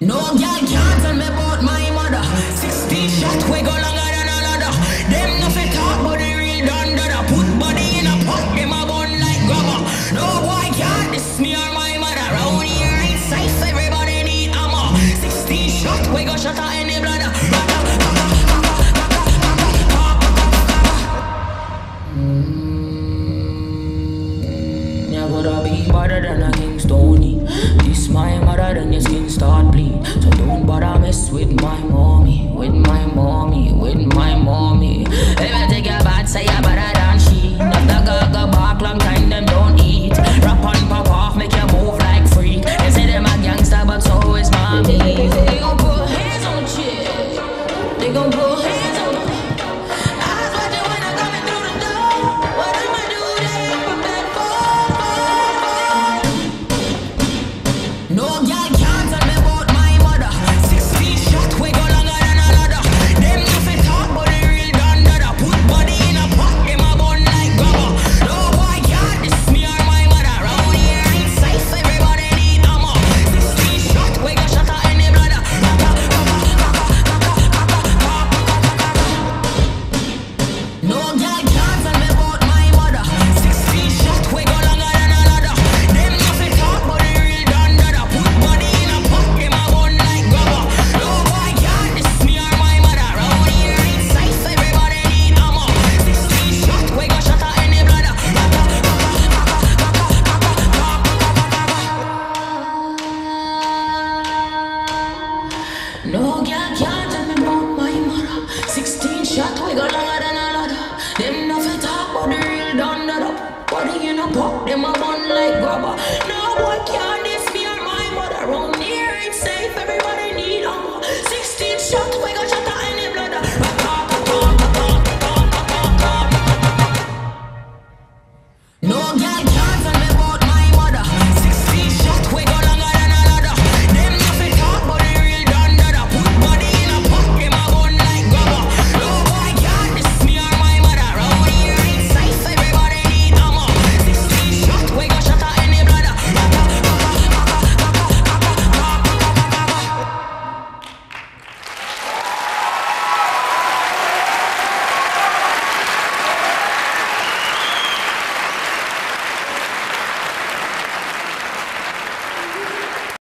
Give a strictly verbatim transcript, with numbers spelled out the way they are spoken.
No girl can't tell me about my mother. Sixteen shot we go longer than another. Them no fit talk but the real done dada. Put body in a pot, them a bun like grabber. No boy can't diss me or my mother. Round here right safe, everybody need armor. Sixteen shot we go shut her in the bladder. Mm, you gotta be better than a King Stony. This my mother, then your skin start bleed. So don't bother mess with my mommy, with my mommy, with my mommy. If you take your bad, say you're better than she. Not the gaga bark, long time them don't eat. Rap on, pop off, make you move like freak. They say them a gangster, but so is mommy. They gon' put hands on shit. They gon' put hands on. Eyes watching when I'm coming through the door. What I'ma do, they ain't prepared for. No